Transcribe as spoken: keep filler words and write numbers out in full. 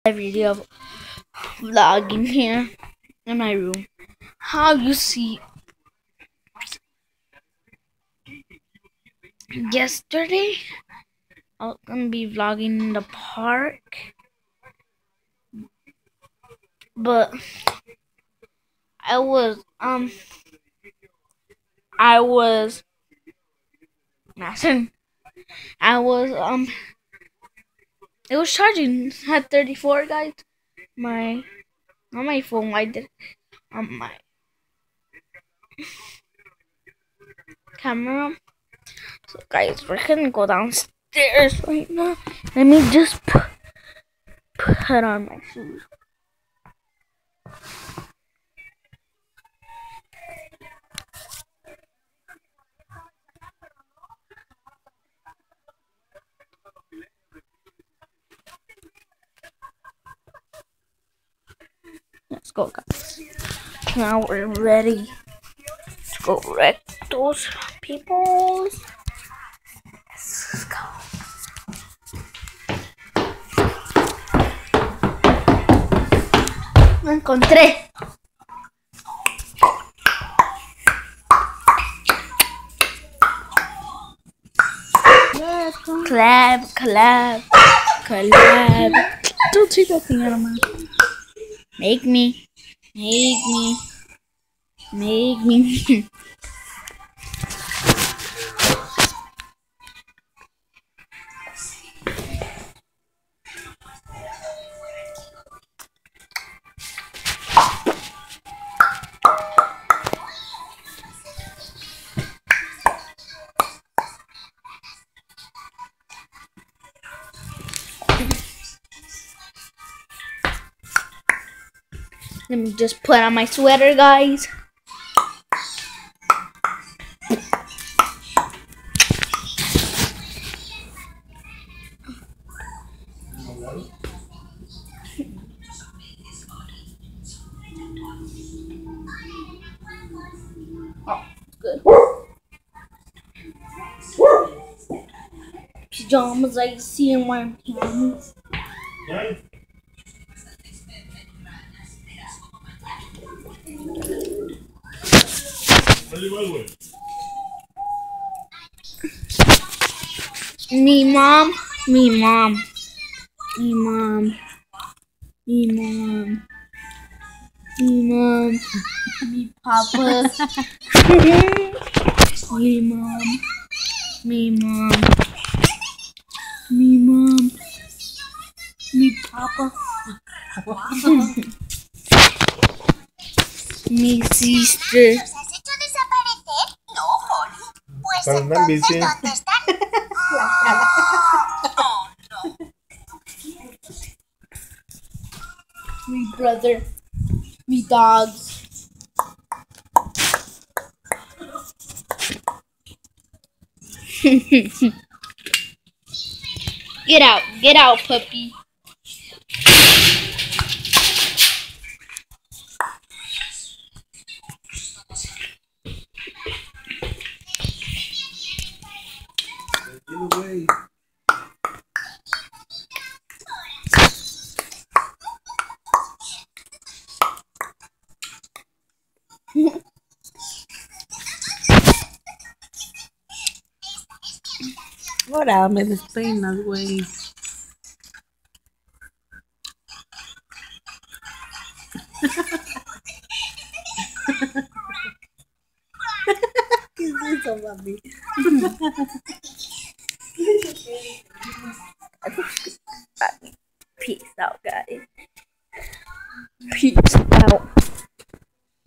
Video of vlogging here in my room. How you see yesterday I was gonna be vlogging in the park, but I was um I was nothing. I was um it was charging at thirty-four, guys. My on my phone I did on my camera. So guys, we're gonna go downstairs right now. Let me just put, put on my shoes. Let's go, guys. Now we're ready to go wreck those people. Let's go. Lo encontré. Clap, clap, clap. Don't take that thing out of my mouth. Make me, make me, make me. Let me just put on my sweater, guys. Oh, good. Pajamas, I see him wearing pajamas. Me mom, me mom, me mom, me mom, me mom, me papa, me mom, me mom, me mom, me papa, mi sister. ¿Los has hecho desaparecer? No, Holly. Pues entonces, ¿dónde están? Oh, no. Me brother, me dogs. Get out, get out, puppy. Ahora me despeinas, güey. ¿Qué es eso, mami? Peace out, guys. Peace out.